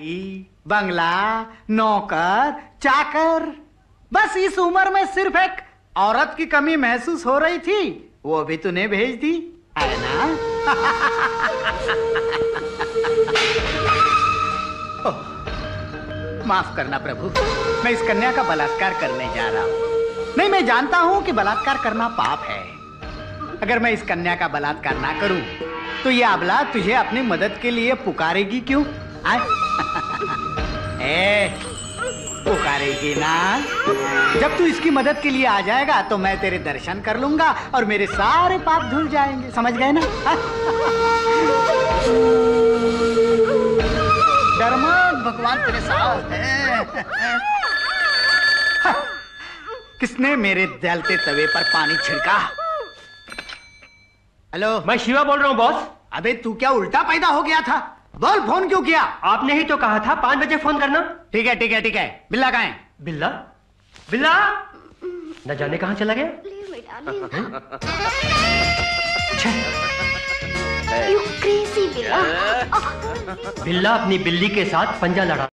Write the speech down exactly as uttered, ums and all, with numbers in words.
गाड़ी, बंगला, नौकर, चाकर, बस इस उम्र में सिर्फ एक औरत की कमी महसूस हो रही थी, वो भी तूने भेज दी है ना? माफ करना प्रभु, मैं इस कन्या का बलात्कार करने जा रहा हूँ। नहीं, मैं जानता हूँ कि बलात्कार करना पाप है। अगर मैं इस कन्या का बलात्कार ना करूं, तो ये अबला तुझे अपनी मदद के लिए पुकारेगी क्यों? ए, पुकारेगी ना? जब तू इसकी मदद के लिए आ जाएगा तो मैं तेरे दर्शन कर लूंगा और मेरे सारे पाप धुल जाएंगे, समझ गए ना? डर मत, भगवान तेरे साथ है। किसने मेरे जलते तवे पर पानी छिड़का? हेलो, मैं शिवा बोल रहा हूँ बॉस। अबे तू क्या उल्टा पैदा हो गया था? बोल, फोन क्यों किया? आपने ही तो कहा था पांच बजे फोन करना। ठीक है ठीक है ठीक है। बिल्ला कहाँ है? बिल्ला? बिल्ला न जाने कहाँ चला गया। You crazy बिल्ला। बिल्ला अपनी बिल्ली के साथ पंजा लड़ा।